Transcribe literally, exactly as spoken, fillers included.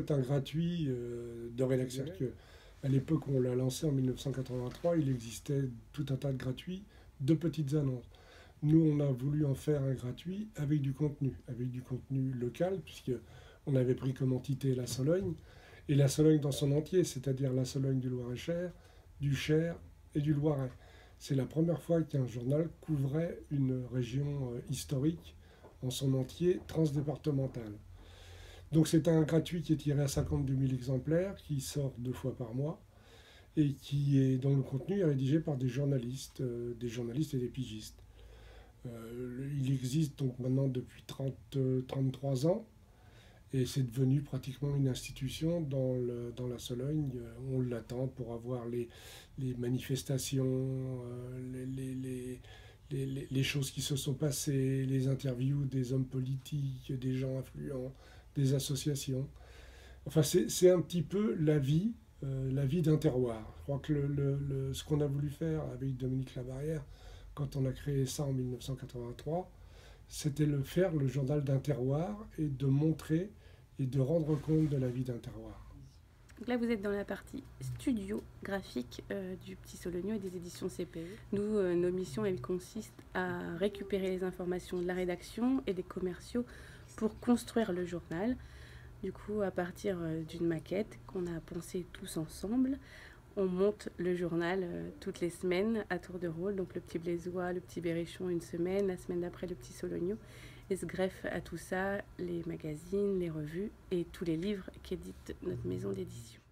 fait un gratuit euh, de rédaction. Ouais. À l'époque où on l'a lancé en mille neuf cent quatre-vingt-trois, il existait tout un tas de gratuits, de petites annonces. Nous, on a voulu en faire un gratuit avec du contenu, avec du contenu local, puisqu'on avait pris comme entité la Sologne, et la Sologne dans son entier, c'est-à-dire la Sologne du Loir-et-Cher, du Cher et du Loiret. C'est la première fois qu'un journal couvrait une région euh, historique en son entier, transdépartementale. Donc c'est un gratuit qui est tiré à cinquante-deux mille exemplaires, qui sort deux fois par mois, et qui est, dont le contenu est rédigé par des journalistes, euh, des journalistes et des pigistes. Euh, il existe donc maintenant depuis trente, trente-trois ans, et c'est devenu pratiquement une institution dans, le, dans la Sologne. On l'attend pour avoir les, les manifestations, euh, les, les, les, les, les choses qui se sont passées, les interviews des hommes politiques, des gens influents, des associations. Enfin, c'est un petit peu la vie, euh, la vie d'un terroir. Je crois que le, le, le, ce qu'on a voulu faire avec Dominique Labarrière, quand on a créé ça en mille neuf cent quatre-vingt-trois, c'était le faire le journal d'un terroir et de montrer et de rendre compte de la vie d'un terroir. Donc là, vous êtes dans la partie studio graphique euh, du Petit Sologneau et des éditions C P E. Nous, euh, nos missions, elles consistent à récupérer les informations de la rédaction et des commerciaux pour construire le journal. Du coup, à partir euh, d'une maquette qu'on a pensée tous ensemble, on monte le journal euh, toutes les semaines à tour de rôle. Donc le Petit Blaisois, le Petit Berrichon une semaine, la semaine d'après le Petit Sologneau. Et se greffent à tout ça les magazines, les revues et tous les livres qu'édite notre maison d'édition.